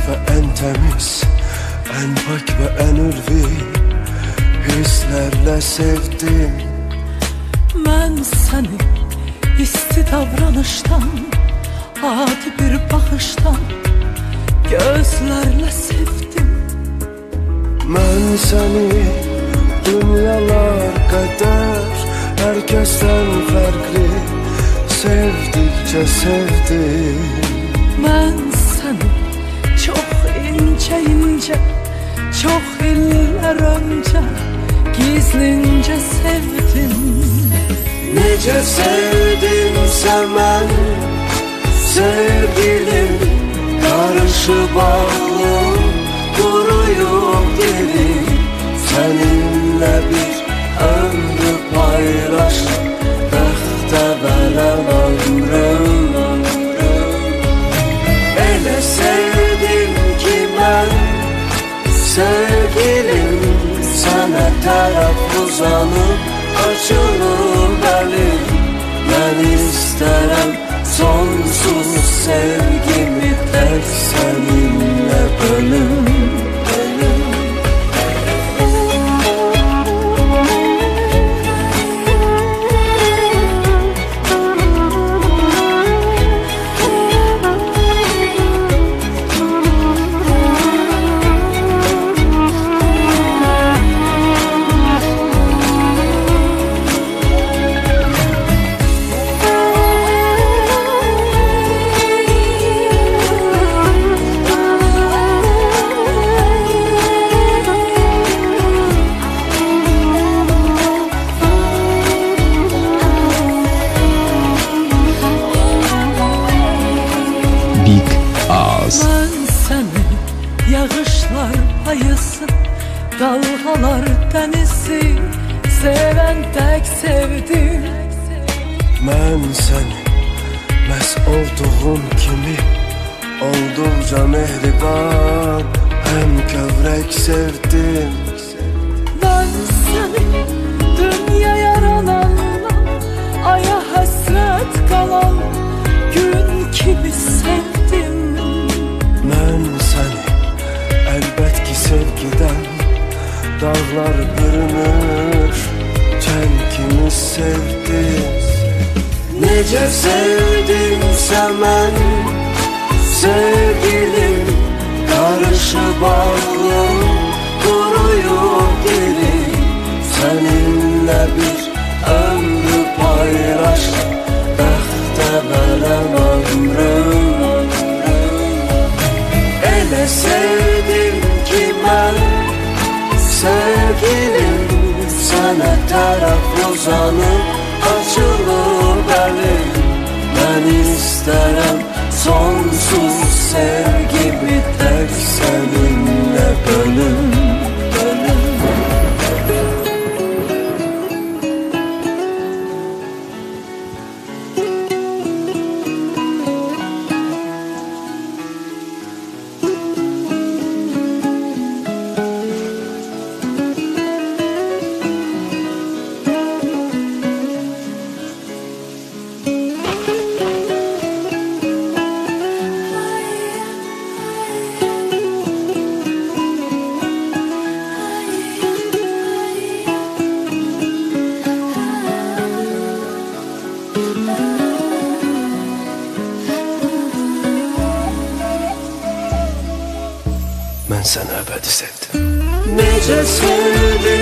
ve en temiz, en pak ve en ülvi hislerle sevdim. Mən səni isti davranışdan, adi bir baxışdan, gözlərlə sevdim. Mən səni dünyalar qədər, herkesten farklı sevdikçe sevdim. Mən səni çox incə incə, çox illər öncə gizlincə sevdim. Necə sevdimsə mən sevgilim, karışıp aklım kuruyup dilim. Seninle bir ömrü paylaşıp bəxtə vərəm ömrüm. Elə sevdim ki mən sevgilim, sənə tərəf uzanıb açılıb əlim. Mən istərəm sonsuz sevgimi tək səninlə bölüm. Mən səni yağışlar payısı, dalğalar dənizi sevən tək sevdim. Mən səni məs olduğum kimi olduqca mehriban, həm kövrək sevdim. Mən səni dünya yaranandan aya həsrət qalan gün kimi sevdim. Mən səni əlbət ki sevgidən dağlar bürünür, kən kimi sevdim. Necə sevdimsə mən sevgilim, karışıp aklım kuruyup dilim. Seninle bir ömrü paylaşıp bəxtə vərəm ömrüm. Elə sevdim ki mən sevgilim, sənə tərəf uzanıb açılıb əlim. Mən istərəm sonsuz sevgimi tək səninlə bölüm. Mən səni əbədi sevdim. Necə sevdim